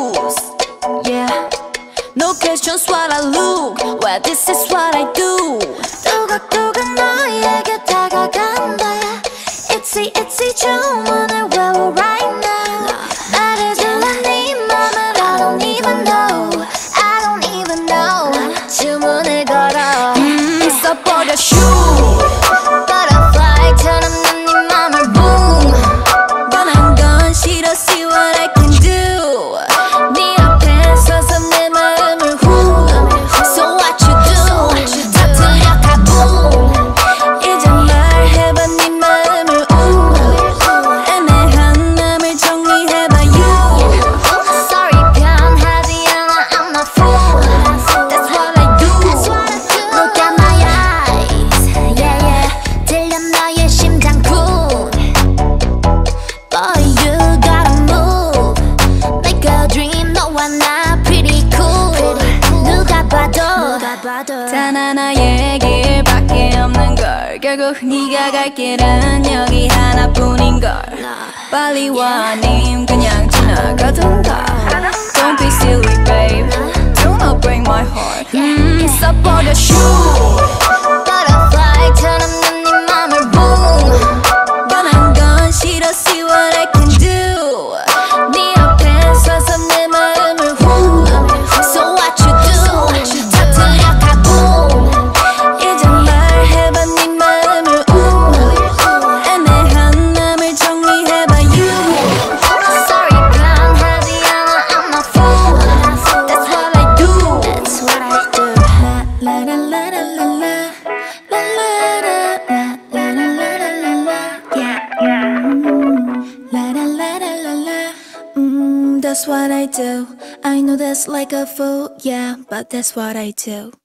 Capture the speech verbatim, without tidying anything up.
lose. Yeah, no questions what I look. Well, this is what I do. 뚜각뚜각 너에게 다가간다. Itsy itsy 주문을 외워 right now. 말해줄래 네 맘을 I don't even know. I don't even know. 주문을 걸어 있어버려 shoot. Butterfly처럼 난 네 맘을 boom. 뻔한 건 싫어. See what I can do. 네 앞에 서서 내 마음을 who. So what you do? 다 틀려 가boom. 이제 말해봐 네 마음을 우. 애매한 맘을 정리해봐 you. Sorry 변하지 않아 I'm not fool. That's what I do. Look at my eyes. Yeah yeah. 들려 너의 심장쿵. Boy you gotta move. Make a dream 너와 나 pretty cool. 누가 봐도 단 하나의 길밖에 없는 걸. 결국 네가 갈 길은 여기 하나뿐인 걸. 빨리 와 아님 그냥 지나가던가. Don't be silly babe. Do not break my heart. 음, 써버려 shoot. Butterfly처럼 난 네 맘을 boom. 뻔한 건 싫어. See what I can do. 네 앞에 서서 내 마음을 who. So what you do? 다 틀려 가boom. 이제 말해봐 네 마음을 우. 애매한 맘을 정리해봐 you. Sorry 변하지 않아 I'm not fool. That's what I do. That's what I do. La la la la la la. La la la la la la la la la. Yeah yeah. La la la la la la. Mm, that's what I do. I know that's like a fool, yeah, but that's what I do.